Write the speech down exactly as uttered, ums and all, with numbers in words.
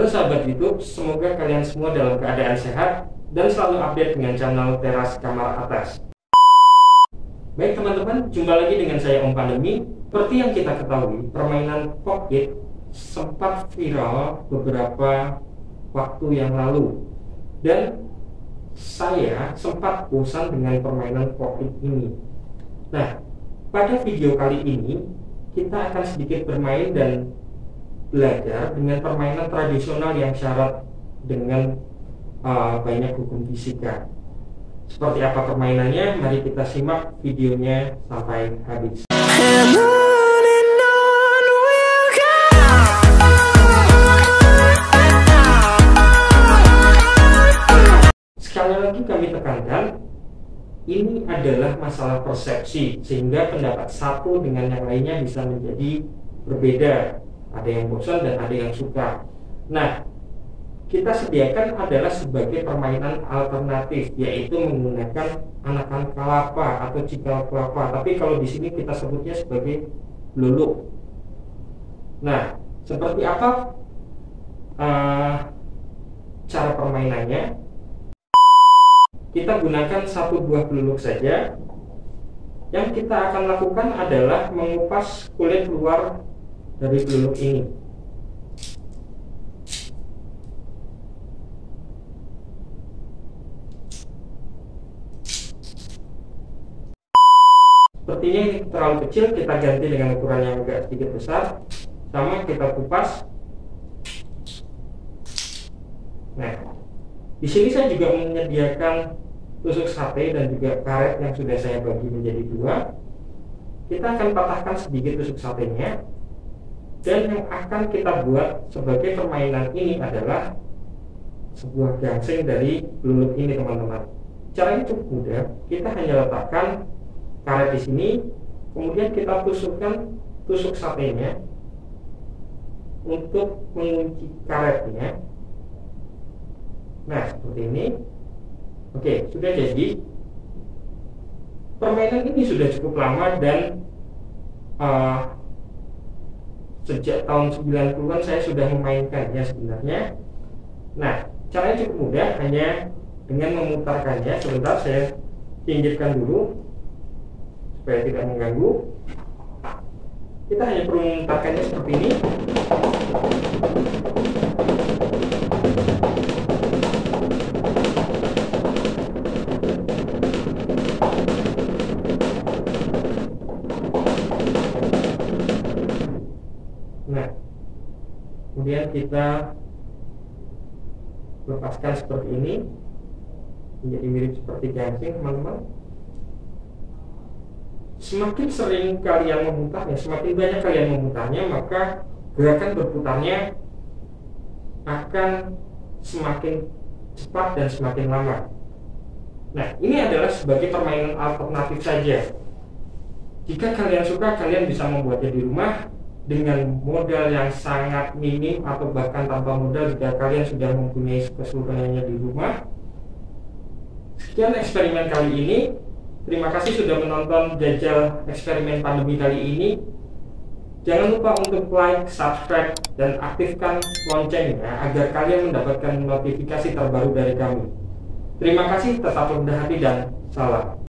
sahabat YouTube, semoga kalian semua dalam keadaan sehat dan selalu update dengan channel Teras Kamar Atas. Baik teman-teman, jumpa lagi dengan saya Om Pandemi. Seperti yang kita ketahui, permainan Pop-It sempat viral beberapa waktu yang lalu. Dan saya sempat bosan dengan permainan Pop-It ini. Nah, pada video kali ini kita akan sedikit bermain dan belajar dengan permainan tradisional yang syarat dengan uh, banyak hukum fisika. Seperti apa permainannya? Mari kita simak videonya sampai habis. Sekali lagi kami tekankan, ini adalah masalah persepsi, sehingga pendapat satu dengan yang lainnya bisa menjadi berbeda. Ada yang bosan dan ada yang suka. Nah, kita sediakan adalah sebagai permainan alternatif, yaitu menggunakan anakan kelapa atau cikal kelapa. Tapi kalau di sini kita sebutnya sebagai luluk. Nah, seperti apa uh, cara permainannya? Kita gunakan satu buah beluluk saja. Yang kita akan lakukan adalah mengupas kulit luar dari beluluk ini. Sepertinya ini terlalu kecil, kita ganti dengan ukuran yang agak sedikit besar. Sama, kita kupas. Nah, di sini saya juga menyediakan tusuk sate dan juga karet yang sudah saya bagi menjadi dua. Kita akan patahkan sedikit tusuk satenya. Dan yang akan kita buat sebagai permainan ini adalah sebuah gangsing dari beluluk ini, teman-teman. Caranya cukup mudah. Kita hanya letakkan karet di sini, kemudian kita tusukkan tusuk satenya untuk mengunci karetnya. Nah, seperti ini. Oke, sudah jadi. Permainan ini sudah cukup lama dan uh, sejak tahun sembilan puluhan saya sudah memainkannya sebenarnya. Nah, caranya cukup mudah, hanya dengan memutarkannya. Sebentar, saya pinggirkan dulu supaya tidak mengganggu. Kita hanya perlu memutarkannya seperti ini. Nah, kemudian kita lepaskan seperti ini, menjadi mirip seperti gangsing, teman-teman. Semakin sering kalian memutarnya, semakin banyak kalian memutarnya, maka gerakan berputarnya akan semakin cepat dan semakin lama. Nah, ini adalah sebagai permainan alternatif saja. Jika kalian suka, kalian bisa membuatnya di rumah dengan modal yang sangat minim atau bahkan tanpa modal jika kalian sudah mempunyai keseluruhannya di rumah. Sekian eksperimen kali ini. Terima kasih sudah menonton jajal eksperimen pandemi kali ini. Jangan lupa untuk like, subscribe, dan aktifkan loncengnya agar kalian mendapatkan notifikasi terbaru dari kami. Terima kasih, tetap rendah hati dan salam.